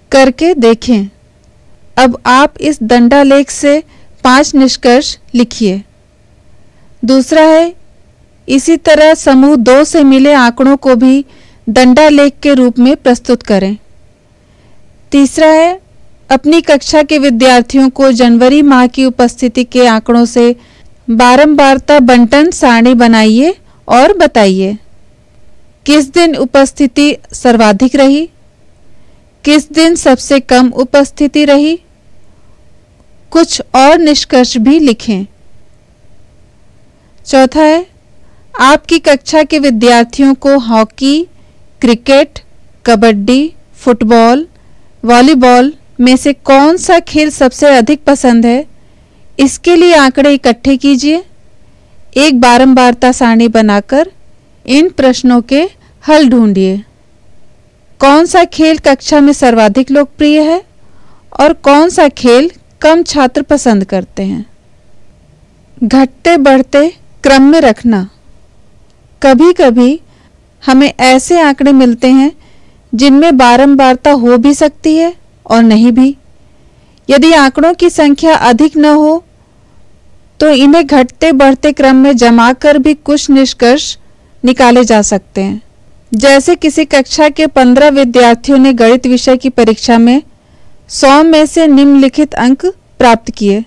करके देखें। अब आप इस दंडालेख से 5 निष्कर्ष लिखिए। दूसरा है, इसी तरह समूह 2 से मिले आंकड़ों को भी दंडालेख के रूप में प्रस्तुत करें। तीसरा है, अपनी कक्षा के विद्यार्थियों को जनवरी माह की उपस्थिति के आंकड़ों से बारंबारता बंटन सारणी बनाइए और बताइए किस दिन उपस्थिति सर्वाधिक रही, किस दिन सबसे कम उपस्थिति रही। कुछ और निष्कर्ष भी लिखें। चौथा है, आपकी कक्षा के विद्यार्थियों को hockey, cricket, kabaddi, football, volleyball में से कौन सा खेल सबसे अधिक पसंद है, इसके लिए आंकड़े इकट्ठे कीजिए। एक बारंबारता सारणी बनाकर इन प्रश्नों के हल ढूंढिए। कौन सा खेल कक्षा में सर्वाधिक लोकप्रिय है और कौन सा खेल कम छात्र पसंद करते हैं। घटते बढ़ते क्रम में रखना। कभी कभी हमें ऐसे आंकड़े मिलते हैं जिनमें बारंबारता हो भी सकती है और नहीं भी। यदि आंकड़ों की संख्या अधिक न हो तो इन्हें घटते बढ़ते क्रम में जमा कर भी कुछ निष्कर्ष निकाले जा सकते हैं। जैसे किसी कक्षा के 15 विद्यार्थियों ने गणित विषय की परीक्षा में 100 में से निम्नलिखित अंक प्राप्त किए: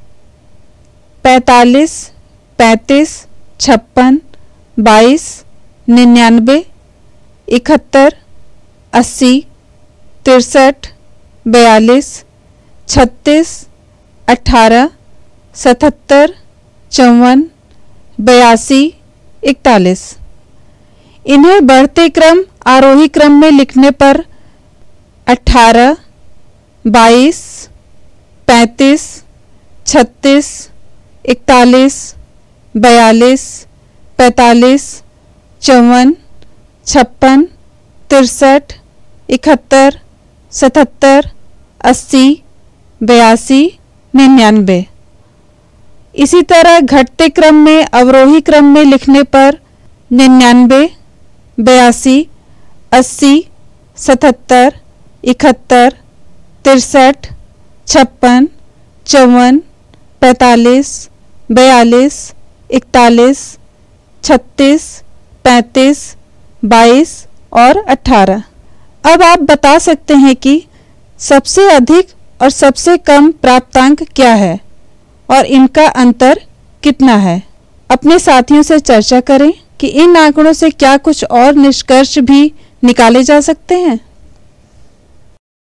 45, 35, 56, 22, 99, 71, 80, 63, 42, 36, 18, 77, 54, 82, 41। इन्हें बढ़ते क्रम आरोही क्रम में लिखने पर 18, 22, 35, 36, 41, 42, 45, 54, 56, 63, 71, 77, 80, 82, 99। इसी तरह घटते क्रम में अवरोही क्रम में लिखने पर 99, 82, 80, 77, 71, 63, 56, 54, 45, 42, 41, 36, 35, 22 और 18। अब आप बता सकते हैं कि सबसे अधिक और सबसे कम प्राप्तांक क्या है और इनका अंतर कितना है। अपने साथियों से चर्चा करें कि इन आंकड़ों से क्या कुछ और निष्कर्ष भी निकाले जा सकते हैं।